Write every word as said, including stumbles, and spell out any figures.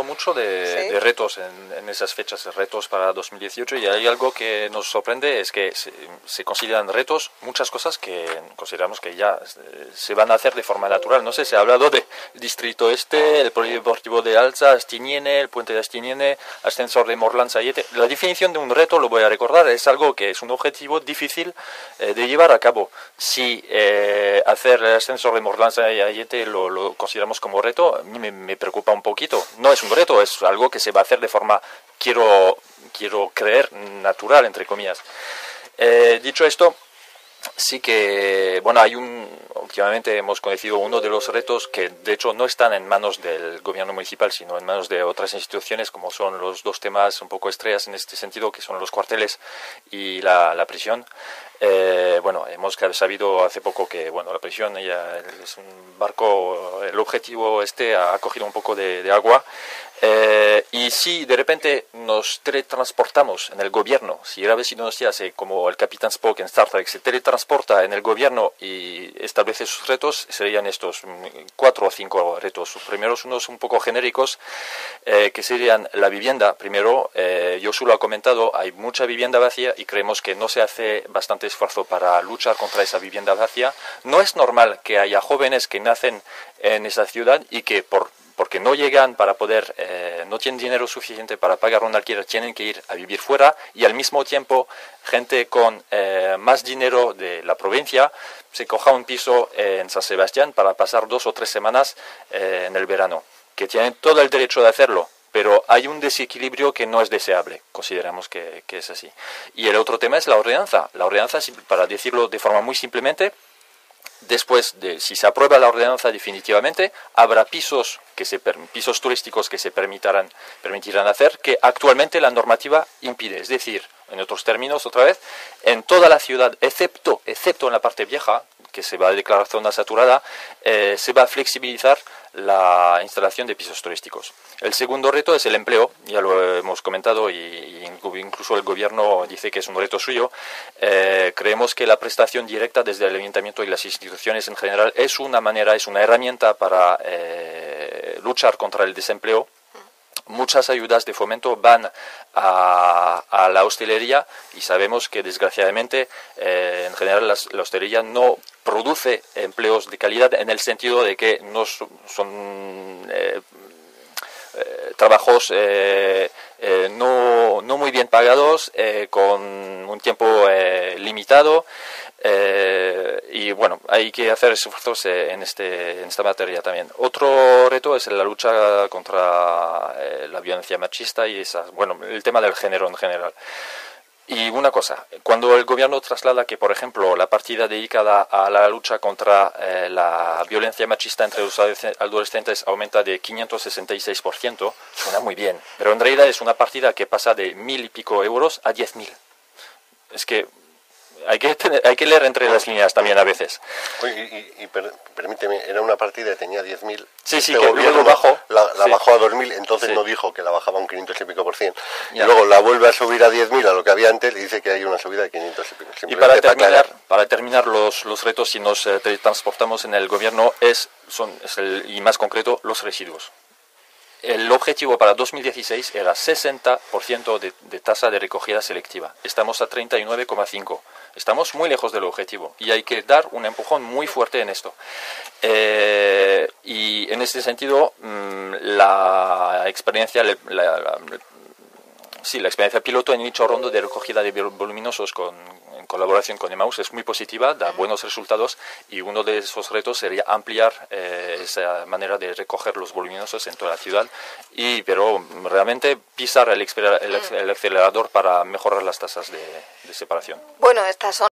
hablado mucho de, ¿Sí? de retos en, en esas fechas, de retos para dos mil dieciocho, y hay algo que nos sorprende, es que se, se consideran retos muchas cosas que consideramos que ya se van a hacer de forma natural. No sé, se ha hablado de Distrito Este, el Polideportivo de Alza, Astiniene, el Puente de Astiniene, ascensor de Morlanza-Ayete. La definición de un reto, lo voy a recordar, es algo que es un objetivo difícil eh, de llevar a cabo. Si eh, hacer el ascensor de Morlanza-Ayete lo, lo consideramos como reto, a mí me, me preocupa un poquito. No es un reto, es algo que se va a hacer de forma, quiero, quiero creer, natural, entre comillas. Eh, dicho esto, sí que, bueno, hay un, últimamente hemos conocido uno de los retos que de hecho no están en manos del gobierno municipal, sino en manos de otras instituciones, como son los dos temas un poco estrellas en este sentido, que son los cuarteles y la, la prisión. Eh, bueno, hemos sabido hace poco que, bueno, la prisión ya es un barco, el objetivo este ha cogido un poco de, de agua. Eh, y si de repente nos teletransportamos en el gobierno, si era vecino nos hace como el Capitán Spock en Star Trek, se teletransporta en el gobierno y establece sus retos, serían estos cuatro o cinco retos. Los primeros, unos un poco genéricos, eh, que serían la vivienda. Primero, eh, Josu lo ha comentado, hay mucha vivienda vacía y creemos que no se hace bastante esfuerzo para luchar contra esa vivienda vacía. No es normal que haya jóvenes que nacen en esa ciudad y que por porque no llegan para poder, eh, no tienen dinero suficiente para pagar un alquiler, tienen que ir a vivir fuera, y al mismo tiempo gente con eh, más dinero de la provincia se coja un piso eh, en San Sebastián para pasar dos o tres semanas eh, en el verano, que tienen todo el derecho de hacerlo, pero hay un desequilibrio que no es deseable, consideramos que, que es así. Y el otro tema es la ordenanza. La ordenanza, para decirlo de forma muy simplemente, después de, si se aprueba la ordenanza definitivamente, habrá pisos que se pisos turísticos que se permitirán permitirán hacer que actualmente la normativa impide. Es decir, en otros términos, otra vez, en toda la ciudad, excepto excepto en la parte vieja, que se va a declarar zona saturada, eh, se va a flexibilizar la instalación de pisos turísticos. El segundo reto es el empleo, ya lo hemos comentado, y, y incluso el gobierno dice que es un reto suyo. Eh, creemos que la prestación directa desde el ayuntamiento y las instituciones en general es una manera, es una herramienta para eh, luchar contra el desempleo. Muchas ayudas de fomento van a, a la hostelería y sabemos que desgraciadamente eh, en general las, la hostelería no produce empleos de calidad, en el sentido de que no son, son eh, eh, trabajos eh, eh, no, no muy bien pagados, eh, con un tiempo eh, limitado. Eh, y bueno, hay que hacer esfuerzos eh, en, este, en esta materia también. Otro reto es la lucha contra eh, la violencia machista y esas, bueno, el tema del género en general. Y una cosa, cuando el gobierno traslada que, por ejemplo, la partida dedicada a la lucha contra eh, la violencia machista entre los adolescentes aumenta de quinientos sesenta y seis por ciento, suena muy bien, pero en realidad es una partida que pasa de mil y pico euros a diez mil. Es que hay que tener, hay que leer entre las líneas también a veces. Oye, y, y per, permíteme, era una partida que tenía diez mil. Sí, sí, que luego bajó. La, la sí. bajó a dos mil, entonces sí. no dijo que la bajaba un quinientos y pico por cien. Ya. Y luego la vuelve a subir a diez mil, a lo que había antes, y dice que hay una subida de quinientos y pico. Y para terminar, para terminar los, los retos, si nos eh, transportamos en el gobierno, es, son, es el, y más concreto, los residuos. El objetivo para dos mil dieciséis era sesenta por ciento de, de tasa de recogida selectiva. Estamos a treinta y nueve coma cinco por ciento. Estamos muy lejos del objetivo y hay que dar un empujón muy fuerte en esto. Eh, y en este sentido, mmm, la experiencia... La, la, la, Sí, la experiencia piloto en dicho rondo de recogida de voluminosos con, en colaboración con Emaús es muy positiva, da buenos resultados, y uno de esos retos sería ampliar eh, esa manera de recoger los voluminosos en toda la ciudad, y pero realmente pisar el, el, el acelerador para mejorar las tasas de, de separación. Bueno, estas son